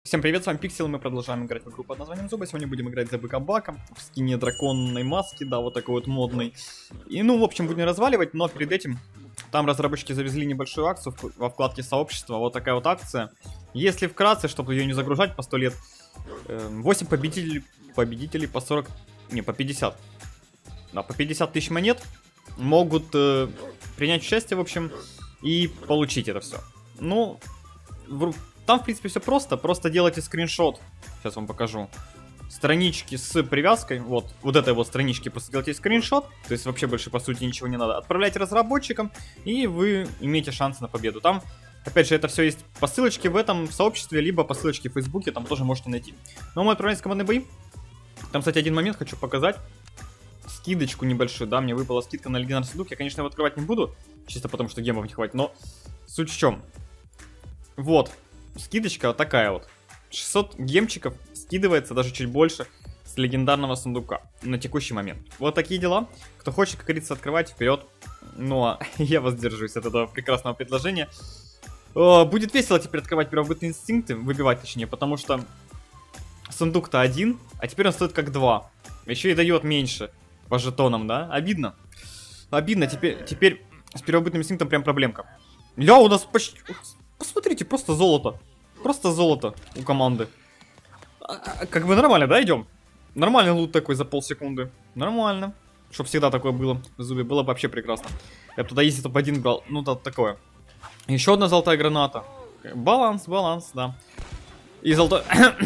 Всем привет, с вами Пиксел, мы продолжаем играть в игру под названием Зуба. Сегодня будем играть за Быка-Бака в скине драконной маски, да, вот такой вот модный. И, ну, в общем, будем разваливать, но перед этим там разработчики завезли небольшую акцию во вкладке сообщества, вот такая вот акция. Если вкратце, чтобы ее не загружать по 100 лет, 8 победителей по 40, не, по 50, да, по 50 тысяч монет могут принять участие, в общем, и получить это все. Ну, там, в принципе, все просто делайте скриншот, сейчас вам покажу, странички с привязкой, вот этой вот странички, просто делайте скриншот, то есть вообще больше, по сути, ничего не надо, отправляйте разработчикам, и вы имеете шанс на победу. Там, опять же, это все есть по ссылочке в этом сообществе, либо по ссылочке в Фейсбуке, там тоже можете найти. Но мы отправляемся в командные бои. Там, кстати, один момент хочу показать, скидочку небольшую, да, мне выпала скидка на легендарный сундук, я, конечно, его открывать не буду, чисто потому, что гемов не хватит, но суть в чем, вот. Скидочка вот такая вот. 600 гемчиков скидывается, даже чуть больше, с легендарного сундука на текущий момент. Вот такие дела. Кто хочет, как говорится, открывать, вперед. Ну, а я воздержусь от этого прекрасного предложения. Будет весело теперь открывать первобытные инстинкты, выбивать точнее, потому что сундук-то один, а теперь он стоит как 2. Еще и дает меньше по жетонам, да? Обидно. Обидно, теперь с первобытным инстинктом прям проблемка. Ля, у нас почти... Посмотрите, просто золото. Просто золото у команды. Как бы нормально, да, идем? Нормальный лут такой за полсекунды. Нормально. Чтоб всегда такое было в Зубе. Было бы вообще прекрасно. Я бы туда если топ-1 брал. Ну, да, такое. Еще одна золотая граната. Баланс, да. И золотой...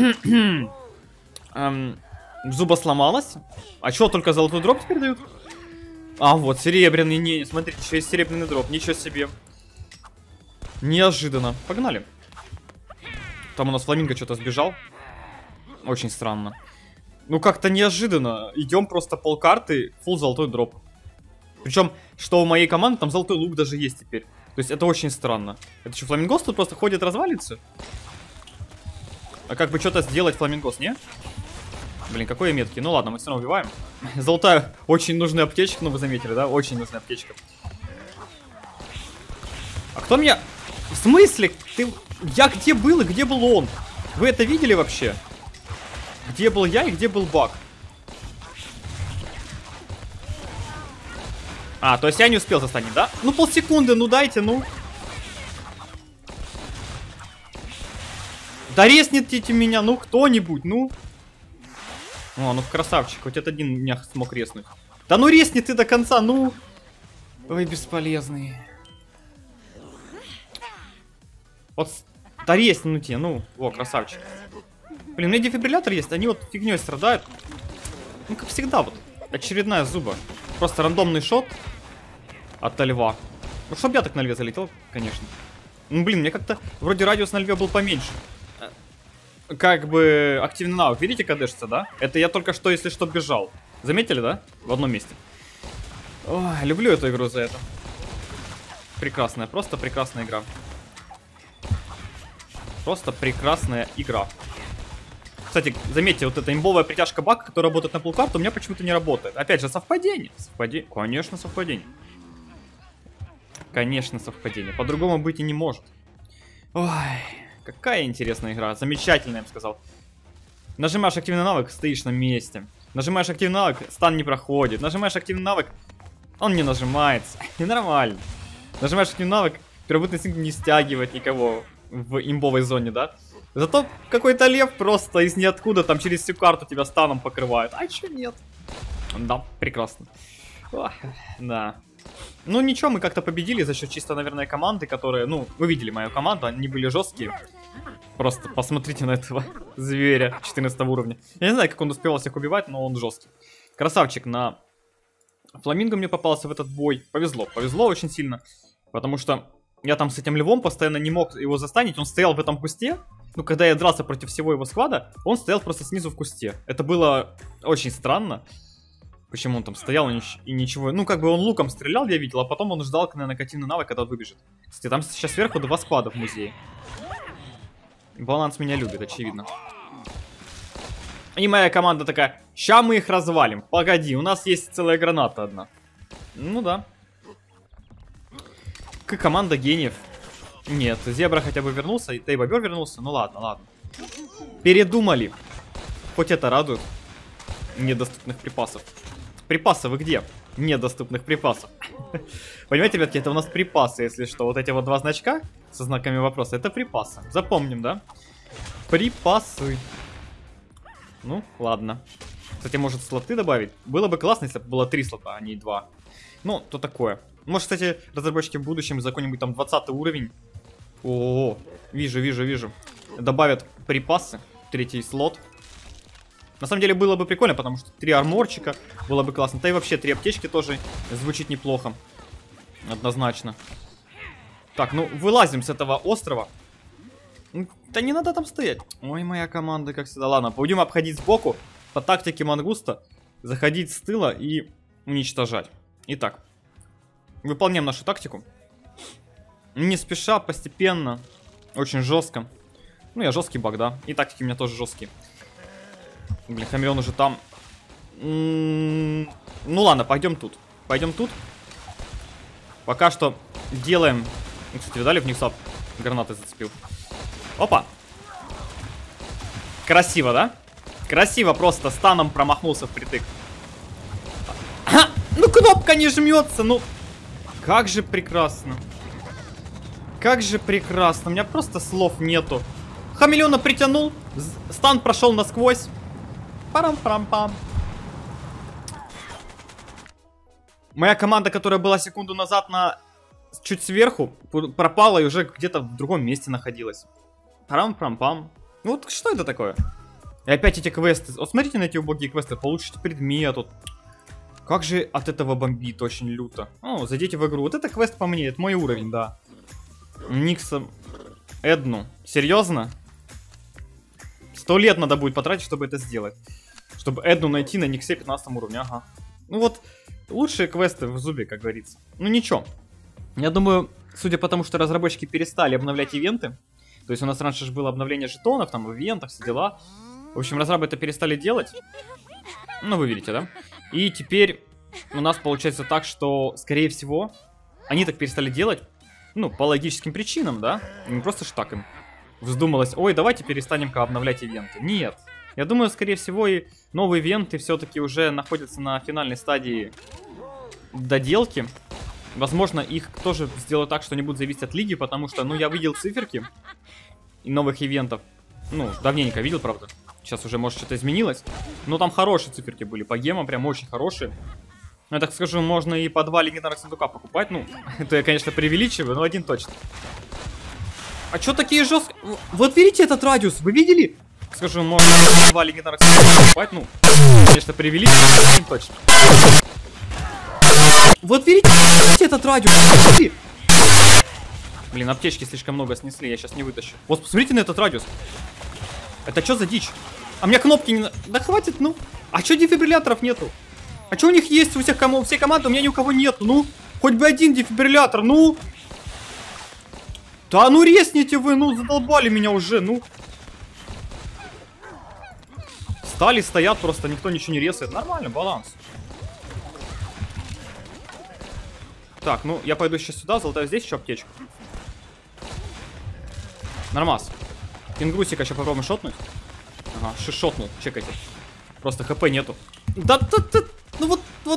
Зуба сломалась. А что, только золотой дроп теперь дают? А, вот, серебряный. Не, смотрите, еще есть серебряный дроп. Ничего себе. Неожиданно. Погнали. Там у нас фламинго что-то сбежал. Очень странно. Ну, как-то неожиданно. Идем просто полкарты, фулл золотой дроп. Причем, что у моей команды, там золотой лук даже есть теперь. То есть, это очень странно. Это что, фламингос тут просто ходит, развалится? А как бы что-то сделать фламингос, не? Блин, какой меткий. Ну ладно, мы все равно убиваем. Золотая, очень нужная аптечка, ну вы заметили, да? Очень нужная аптечка. А кто меня... В смысле? Я где был и где был он? Вы это видели вообще? Где был я и где был Бак? А, то есть я не успел застанить, да? Ну полсекунды, ну дайте, ну. Да резните меня, ну кто-нибудь, ну. О, ну красавчик, хоть этот один меня смог резнуть. Да ну резни ты до конца, ну. Ой, бесполезный. Вот, да резнуте, ну, о, красавчик. Блин, у меня дефибриллятор есть, они вот фигней страдают. Ну, как всегда, вот, очередная Зуба. Просто рандомный шот от льва. Ну, чтоб я так на льве залетел, конечно. Ну, блин, мне как-то, вроде радиус на льве был поменьше. Как бы, активный навык, видите, кадешится, да? Это я только что, если что, бежал. Заметили, да? В одном месте. Ой, люблю эту игру за это. Прекрасная, просто прекрасная игра. Просто прекрасная игра. Кстати, заметьте, вот эта имбовая притяжка Бака, которая работает на полкарту, у меня почему-то не работает. Опять же, совпадение. Конечно, совпадение. Конечно, совпадение. По-другому быть и не может. Ой, какая интересная игра. Замечательная, я бы сказал. Нажимаешь активный навык, стоишь на месте. Нажимаешь активный навык, стан не проходит. Нажимаешь активный навык, он не нажимается. Ненормально. Нажимаешь активный навык, первобытный инстинкт не стягивает никого в имбовой зоне, да? Зато какой-то лев просто из ниоткуда там через всю карту тебя станом покрывает. А чё нет? Да, прекрасно. Ох, да. Ну ничего, мы как-то победили за счет чисто, наверное, команды, которые... Ну, вы видели мою команду, они были жесткие. Просто посмотрите на этого зверя 14 уровня. Я не знаю, как он успевал всех убивать, но он жесткий. Красавчик, на фламинго мне попался в этот бой. Повезло, повезло очень сильно. Потому что... Я там с этим львом постоянно не мог его застанить, он стоял в этом кусте. Ну, когда я дрался против всего его склада, он стоял просто снизу в кусте. Это было очень странно. Почему он там стоял и ничего... Ну, как бы он луком стрелял, я видел, а потом он ждал, наверное, активный навык, когда он выбежит. Кстати, там сейчас сверху 2 склада в музее. Баланс меня любит, очевидно. И моя команда такая, ща мы их развалим. Погоди, у нас есть целая граната одна. Ну да. Команда гениев. Нет, Зебра хотя бы вернулся, и Бобер вернулся. Ну ладно, ладно. Передумали. Хоть это радует. Недоступных припасов. Припасы вы где? Недоступных припасов. Понимаете, ребятки, это у нас припасы, если что. Вот эти вот два значка со знаками вопроса, это припасы. Запомним, да? Припасы. Ну, ладно. Кстати, может слоты добавить? Было бы классно, если бы было 3 слота, а не 2. Ну, то такое. Может, кстати, разработчики в будущем за какой-нибудь там 20 уровень. О, вижу. Добавят припасы. 3-й слот. На самом деле было бы прикольно, потому что 3 арморчика было бы классно. Да и вообще 3 аптечки тоже звучит неплохо. Однозначно. Так, ну вылазим с этого острова. Да не надо там стоять. Ой, моя команда, как всегда. Ладно, будем обходить сбоку. По тактике мангуста. Заходить с тыла и уничтожать. Итак. Выполняем нашу тактику. Не спеша, постепенно. Очень жестко. Ну, я жесткий баг, да. И тактики у меня тоже жесткие. Блин, Хамелеон уже там. Ну ладно, пойдем тут. Пойдем тут. Пока что делаем. Кстати, видали, в них сап гранаты зацепил. Опа. Красиво, да? Красиво просто. Станом промахнулся впритык. Ну кнопка не жмется, ну. Как же прекрасно. Как же прекрасно. У меня просто слов нету. Хамелеона притянул. Стан прошел насквозь. Парам-парам-пам. Моя команда, которая была секунду назад на чуть сверху, пропала и уже где-то в другом месте находилась. Парам-парам-пам. Ну вот что это такое? И опять эти квесты. Вот смотрите на эти убогие квесты. Получите предмет. Вот. Как же от этого бомбит очень люто. О, зайдите в игру. Вот это квест по мне. Это мой уровень, да. Никса Эдну. Серьезно? 100 лет надо будет потратить, чтобы это сделать. Чтобы Эдну найти на Никсе 15 уровне. Ага. Ну вот, лучшие квесты в зубе, как говорится. Ну ничего. Я думаю, судя по тому, что разработчики перестали обновлять ивенты. То есть у нас раньше же было обновление жетонов, там, в ивентах, все дела. В общем, разрабы это перестали делать. Ну, вы видите, да? И теперь у нас получается так, что, скорее всего, они так перестали делать, ну, по логическим причинам, да? Не просто ж так им вздумалось, ой, давайте перестанем-ка обновлять ивенты. Нет. Я думаю, скорее всего, и новые ивенты все-таки уже находятся на финальной стадии доделки. Возможно, их тоже сделают так, что они будут зависеть от лиги, потому что, ну, я видел циферки и новых ивентов. Ну, давненько видел, правда. Сейчас уже, может, что-то изменилось. Но там хорошие циферки были по гемам, прям очень хорошие. Ну, я так скажу, можно и по 2 легендарных сундука покупать. Ну, это я, конечно, преувеличиваю, но один точно. А чё такие жесткие? Вот видите этот радиус, вы видели? Скажу, можно 2 легендарных сундука покупать. Ну, конечно, преувеличиваю, но один точно. Вот видите этот радиус? Блин, аптечки слишком много снесли, я сейчас не вытащу. Вот, посмотрите на этот радиус. Это что за дичь? А у меня кнопки не... Да хватит, ну. А что дефибрилляторов нету? А что у них есть? У всех все команды, у меня ни у кого нету. Ну, хоть бы один дефибриллятор, ну. Да ну резните вы, ну, задолбали меня уже, ну. Стали, стоят просто, никто ничего не резает. Нормально, баланс. Так, ну, я пойду сейчас сюда, золотаю здесь еще аптечку. Нормас. Кенгрусика еще попробуем шотнуть. Ага, шотнул, чекайте. Просто хп нету. Да, ну вот.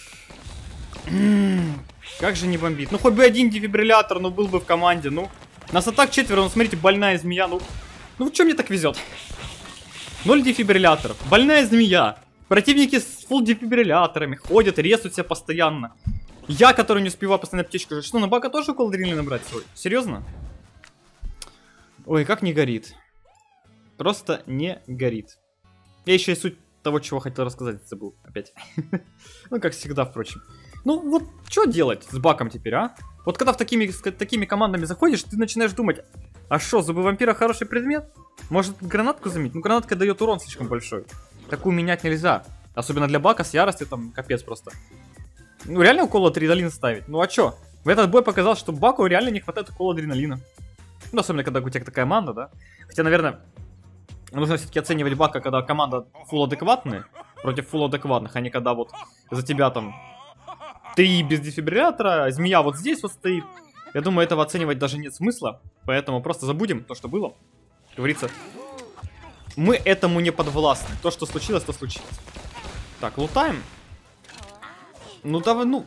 Как же не бомбит. Ну хоть бы один дефибриллятор, ну был бы в команде, ну. Нас и так 4, ну смотрите, больная змея, ну. Ну что мне так везет? 0 дефибрилляторов, больная змея. Противники с фулл дефибрилляторами ходят, резают себя постоянно. Я, который не успеваю постоянно аптечку, что, на бака тоже около адреналина брать свой? Серьезно? Ой, как не горит. Просто не горит. Я еще и суть того, чего хотел рассказать, забыл опять. Ну, как всегда, впрочем. Ну, вот, что делать с баком теперь, а? Вот когда с такими командами заходишь, ты начинаешь думать, а что, зубы вампира хороший предмет? Может, гранатку заменить? Ну, гранатка дает урон слишком большой. Такую менять нельзя. Особенно для бака с яростью, там, капец просто. Ну, реально укол адреналина ставить? Ну, а чё? В этот бой показал, что баку реально не хватает укола адреналина. Ну, особенно, когда у тебя такая команда, да? Хотя, наверное, нужно все-таки оценивать бака, когда команда фулл адекватная против фулл адекватных, а не когда вот за тебя там 3 без дефибриллятора, змея вот здесь вот стоит. Я думаю, этого оценивать даже нет смысла, поэтому просто забудем то, что было. Как говорится, мы этому не подвластны. То, что случилось, то случилось. Так, лутаем. Ну, давай, ну...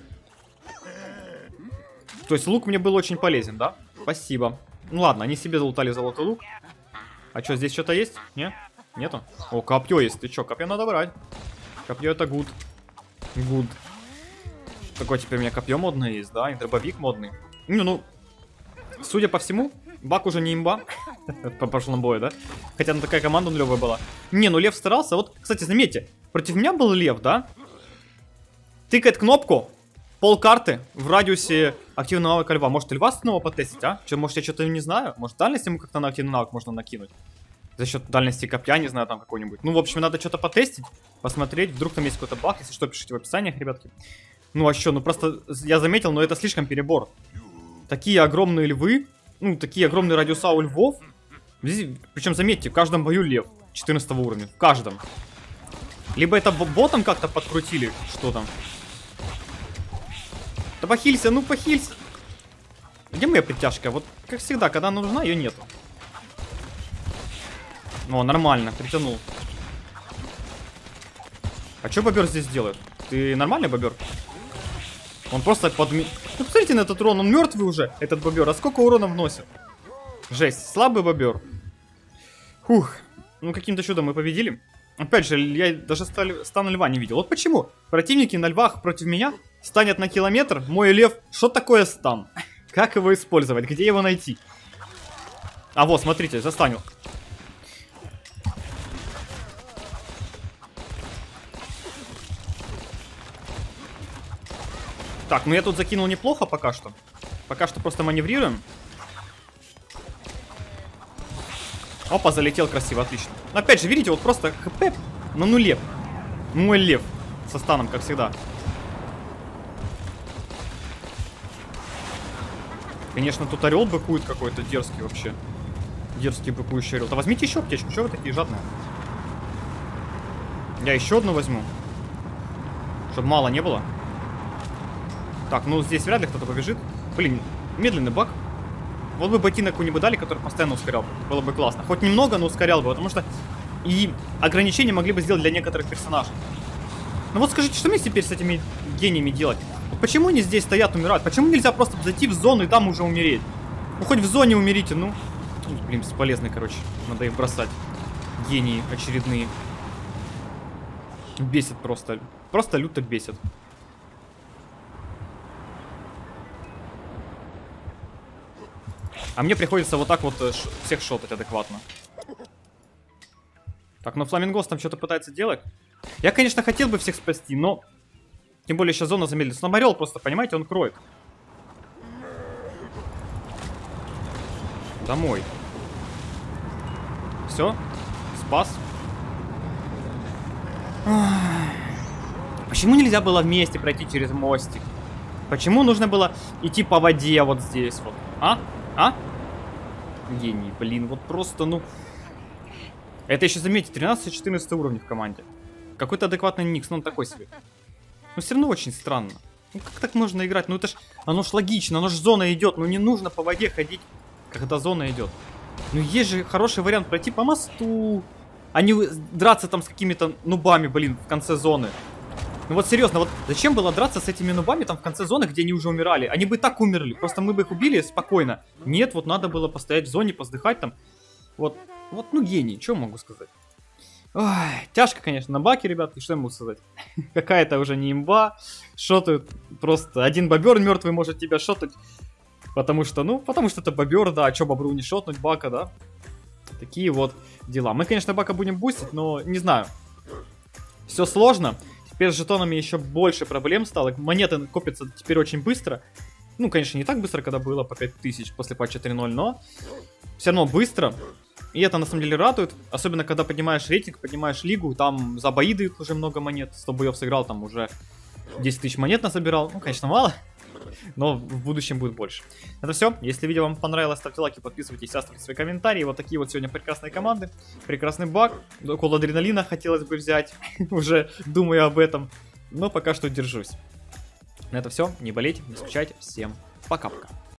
То есть лук мне был очень полезен, да? Спасибо. Ну ладно, они себе залутали золотой лук. А что, здесь что-то есть? Не? Нету? О, копье есть. Ты чё, копье надо брать. Копье это гуд. Гуд. Такое теперь у меня копье модное есть, да? И дробовик модный. Ну, судя по всему, Бак уже не имба. По прошлому бою, да? Хотя ну, такая команда нулевая была. Не, ну Лев старался. Вот, кстати, заметьте, против меня был Лев, да? Тыкает кнопку, пол карты в радиусе активного навыка льва. Может, льва снова потестить, а? Может, я что-то не знаю? Может, дальность ему как-то на активный навык можно накинуть? За счет дальности копья, не знаю, там какой-нибудь. Ну, в общем, надо что-то потестить, посмотреть. Вдруг там есть какой-то баг. Если что, пишите в описаниях, ребятки. Ну, а что? Ну, просто я заметил, но это слишком перебор. Такие огромные львы, ну, такие огромные радиуса у львов. Причем, заметьте, в каждом бою лев 14 уровня. В каждом. Либо это ботом как-то подкрутили, что там. Да похилься, ну похилься. Где моя притяжка? Вот, как всегда, когда она нужна, ее нету. О, нормально, притянул. А что бобер здесь делает? Ты нормальный бобер? Он просто подми... Ну, посмотрите на этот урон, он мертвый уже, этот бобер. А сколько урона вносит? Жесть, слабый бобер. Фух, ну каким-то чудом мы победили. Опять же, я даже стана льва не видел. Вот почему противники на львах против меня станет на километр. Мой лев, что такое стан? Как его использовать? Где его найти? А вот, смотрите, застанил. Так, ну я тут закинул неплохо пока что. Пока что просто маневрируем. Опа, залетел красиво, отлично. Опять же, видите, вот просто хп на нуле. Мой лев со станом, как всегда. Конечно, тут орел быкует какой-то дерзкий вообще. Дерзкий быкующий орел. Да возьмите еще аптечку, что вы такие жадные? Я еще одну возьму. Чтобы мало не было. Так, ну здесь вряд ли кто-то побежит. Блин, медленный баг. Вот бы ботинок какой-нибудь дали, который постоянно ускорял. Было бы классно. Хоть немного, но ускорял бы. Потому что и ограничения могли бы сделать для некоторых персонажей. Ну вот скажите, что мне теперь с этими гениями делать? Вот почему они здесь стоят, умирают? Почему нельзя просто зайти в зону и там уже умереть? Ну хоть в зоне умерите, ну. Блин, бесполезный, короче. Надо их бросать. Гении очередные. Бесит просто. Просто люто бесит. А мне приходится вот так вот всех шотать адекватно. Так, ну Фламингос там что-то пытается делать. Я, конечно, хотел бы всех спасти, но... Тем более сейчас зона замедлится. Но Орел просто, понимаете, он кроет. Домой. Все? Спас. Почему нельзя было вместе пройти через мостик? Почему нужно было идти по воде вот здесь вот? А? А? Гений, блин, вот просто, ну... Это еще, заметьте, 13-14 уровни в команде. Какой-то адекватный никс, но он такой себе. Но все равно очень странно. Ну как так можно играть? Ну это ж, оно ж логично, оно ж зона идет. Ну не нужно по воде ходить, когда зона идет. Ну есть же хороший вариант пройти по мосту. А не драться там с какими-то нубами, блин, в конце зоны. Ну вот серьезно, вот зачем было драться с этими нубами там в конце зоны, где они уже умирали? Они бы и так умерли, просто мы бы их убили спокойно. Нет, вот надо было постоять в зоне, поздыхать там. Вот, ну гений, что могу сказать? Ой, тяжко, конечно, на баке, ребятки, что я могу сказать? Какая-то уже не имба, шотают просто. Один бобер мертвый может тебя шотать, потому что это бобер, да, а чё бобру не шотнуть бака, да? Такие вот дела. Мы, конечно, бака будем бустить, но не знаю. Все сложно. Теперь с жетонами еще больше проблем стало. Монеты копятся теперь очень быстро. Ну, конечно, не так быстро, когда было по 5000 после патча 3.0, но все равно быстро. И это на самом деле радует. Особенно, когда поднимаешь рейтинг, поднимаешь лигу. Там за бои дают уже много монет. 100 боев сыграл, там уже 10 тысяч монет насобирал. Ну, конечно, мало. Но в будущем будет больше. Это все. Если видео вам понравилось, ставьте лайки, подписывайтесь, оставьте свои комментарии. Вот такие вот сегодня прекрасные команды. Прекрасный баг. Около адреналина хотелось бы взять. Уже думаю об этом. Но пока что держусь. На это все. Не болейте, не скучайте. Всем пока-пока.